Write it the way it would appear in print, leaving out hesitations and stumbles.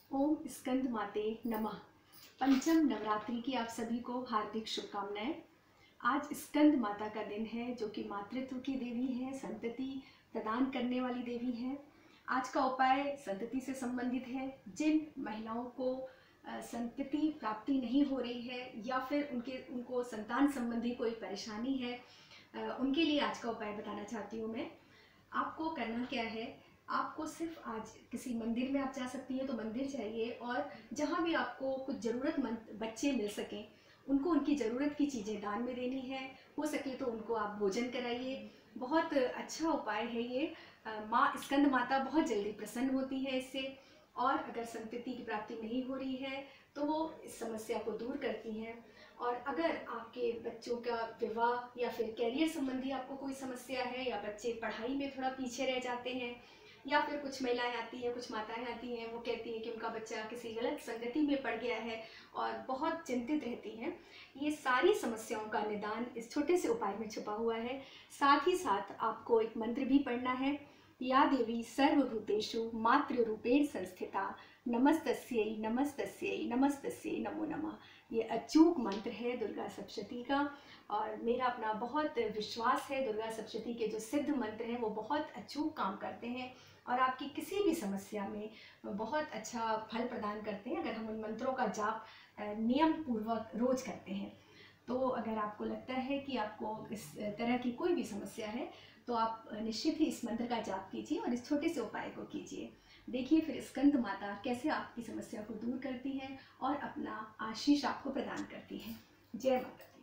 ओम स्कंद माते नमः। पंचम नवरात्रि की आप सभी को हार्दिक शुभकामनाएं। आज स्कंद माता का दिन है, जो कि मातृत्व की देवी है, संतति प्रदान करने वाली देवी है। आज का उपाय संतति से संबंधित है। जिन महिलाओं को संतति प्राप्ति नहीं हो रही है या फिर उनको संतान संबंधी कोई परेशानी है, उनके लिए आज का उपाय बताना चाहती हूँ मैं। आपको करना क्या है, आपको सिर्फ आज किसी मंदिर में आप जा सकती हैं तो मंदिर जाइए, और जहाँ भी आपको कुछ ज़रूरतमंद बच्चे मिल सकें उनको उनकी ज़रूरत की चीज़ें दान में देनी है। हो सके तो उनको आप भोजन कराइए। बहुत अच्छा उपाय है ये। माँ स्कंद माता बहुत जल्दी प्रसन्न होती है इससे, और अगर संतति की प्राप्ति नहीं हो रही है तो वो इस समस्या को दूर करती हैं। और अगर आपके बच्चों का विवाह या फिर कैरियर संबंधी आपको कोई समस्या है, या बच्चे पढ़ाई में थोड़ा पीछे रह जाते हैं, या फिर कुछ महिलाएं आती हैं, कुछ माताएं आती हैं, वो कहती हैं कि उनका बच्चा किसी गलत संगति में पड़ गया है और बहुत चिंतित रहती हैं। ये सारी समस्याओं का निदान इस छोटे से उपाय में छुपा हुआ है। साथ ही साथ आपको एक मंत्र भी पढ़ना है। या देवी सर्वभूतेषु मातृरूपेण संस्थिता नमस्तस्यै नमस्तस्यै नमस्तस्यै नमो नमः। ये अचूक मंत्र है दुर्गा सप्तशती का, और मेरा अपना बहुत विश्वास है दुर्गा सप्तशती के जो सिद्ध मंत्र हैं वो बहुत अचूक काम करते हैं और आपकी किसी भी समस्या में बहुत अच्छा फल प्रदान करते हैं, अगर हम उन मंत्रों का जाप नियम पूर्वक रोज करते हैं। तो अगर आपको लगता है कि आपको इस तरह की कोई भी समस्या है तो आप निश्चित ही इस मंत्र का जाप कीजिए और इस छोटे से उपाय को कीजिए। देखिए फिर स्कंद माता कैसे आपकी समस्या को दूर करती है और अपना आशीष आपको प्रदान करती है। जय माता दी।